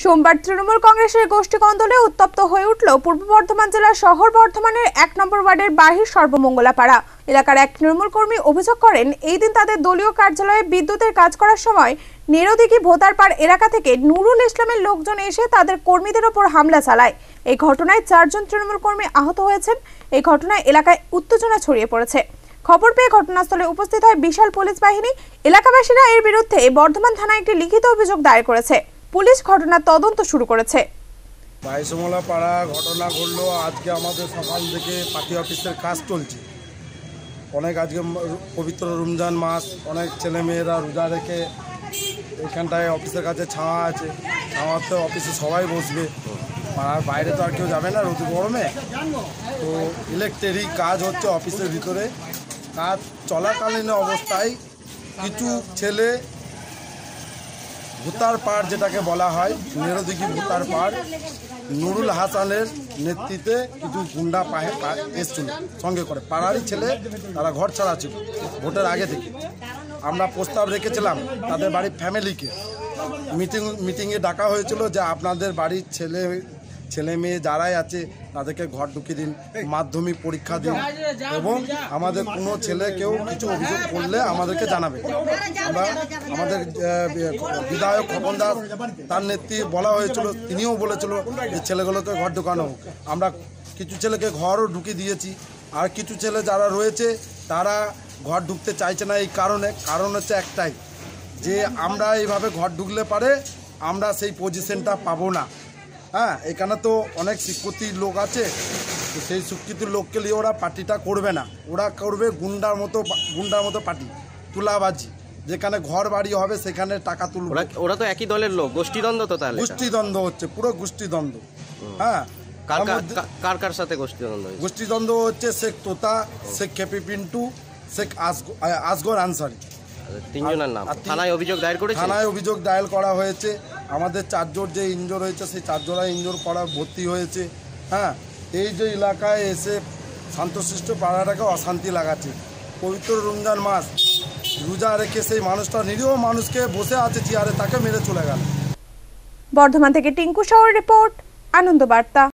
সোমবার তৃণমূল কংগ্রেসের গোষ্ঠী কন্দলে উত্তপ্ত হয়ে উঠল পূর্ব বর্ধমান জেলার শহর বর্ধমানের ১ নম্বর ওয়ার্ডের বাহির সর্বমঙ্গলা পাড়া এলাকার এক তৃণমূল কর্মী অভিযোগ করেন, এই দিন তাদের দলীয় কার্যালয়ে বিদ্যুতের কাজ করার সময় নেরোদিঘি ভোতারপাড় এলাকা থেকে নুরুল ইসলামের লোকজন এসে তাদের কর্মীদের ওপর হামলা চালায়। এই ঘটনায় ৪ জন তৃণমূল কর্মী আহত হয়েছেন। এই ঘটনায় এলাকায় উত্তেজনা ছড়িয়ে পড়েছে। খবর পেয়ে ঘটনাস্থলে উপস্থিত হয় বিশাল পুলিশ বাহিনী। এলাকাবাসীরা এর বিরুদ্ধে বর্ধমান থানায় একটি লিখিত অভিযোগ দায়ের করেছে। পুলিশ ঘটনার তদন্ত শুরু করেছে। বাইসমলা পাড়া ঘটনা ঘটলো আজকে। আমাদের সকাল থেকে পার্টি অফিসের কাজ চলছে। অনেক আজকে পবিত্র রমজান মাস, অনেক ছেলেমেয়েরা রোজা রেখে এখানটায় অফিসের কাছে ছাওয়া আছে, ছাওয়াতে অফিসে সবাই বসবে। পাড়ার বাইরে তো আর কেউ যাবে না রোদ গরমে। তো ইলেকট্রিক কাজ হচ্ছে অফিসের ভিতরে। কাজ চলাকালীন অবস্থায় কিছু ছেলে ভোতার পাড়, যেটাকে বলা হয় নেরোদিঘি ভোতার পাড়, নুরুল হাসানের নেতৃত্বে কিছু গুন্ডা এসছিল সঙ্গে করে। পাড়ারই ছেলে, তারা ঘর ছাড়া ছিল ভোটের আগে থেকে। আমরা প্রস্তাব রেখেছিলাম তাদের বাড়ির ফ্যামিলিকে, মিটিংয়ে ডাকা হয়েছিল যে আপনাদের বাড়ির ছেলে মেয়ে যারাই আছে তাদেরকে ঘর ঢুকিয়ে দিন, মাধ্যমিক পরীক্ষা দিন, এবং আমাদের কোনো ছেলে কেউ কিছু অভিযোগ করলে আমাদেরকে জানাবে। আমরা আমাদের বিধায়ক খোকন দাস, তার নেতৃত্বে বলা হয়েছিল, তিনিও বলেছিল যে ছেলেগুলোকে ঘর ঢুকানো হোক। আমরা কিছু ছেলেকে ঘরও ঢুকিয়ে দিয়েছি, আর কিছু ছেলে যারা রয়েছে তারা ঘর ঢুকতে চাইছে না। এই কারণ হচ্ছে একটাই, যে আমরা এইভাবে ঘর ঢুকলে পারে আমরা সেই পজিশনটা পাবো না। হ্যাঁ, এখানে তো অনেক শিক্ষিত লোক আছে, তো সেই শিক্ষিত লোককে নিয়ে ওরা পার্টিটা করবে না। ওরা করবে গুন্ডার মতো পার্টি, তুলাবাজি। যেখানে ঘর বাড়ি হবে সেখানে টাকা তুলবে। ওরা তো একই দলের লোক, গোষ্ঠীদ্বন্দ্ব তো। তাহলে গোষ্ঠীদ্বন্দ্ব হচ্ছে, পুরো গোষ্ঠীদ্বন্দ্ব। হ্যাঁ, কার সাথে গোষ্ঠীদ্বন্দ্ব হচ্ছে শেখ তোতা, শেখ খেপি পিন্টু, শেখ আসগর আনসারি, 3 জনের নাম। থানায় অভিযোগ দায়ের করেছে। থানায় অভিযোগ দায়ের করা হয়েছে। আমাদের 4 জন যে ইনজোর হয়েছে, সেই 4 জনা ইনজোর করা ভর্তি হয়েছে। হ্যাঁ, এই যে এলাকায় এসে শান্তশিষ্ট পাড়াটাকে অশান্তি লাগাচ্ছে। পবিত্র রমজান মাস, রোজা রেখে সেই মানুষটা, নিরীহ মানুষকে বসে আছে চেয়ারে, তাকে মেরে চলে গেল। বর্ধমান থেকে টিঙ্কু সাউর রিপোর্ট, আনন্দ বার্তা।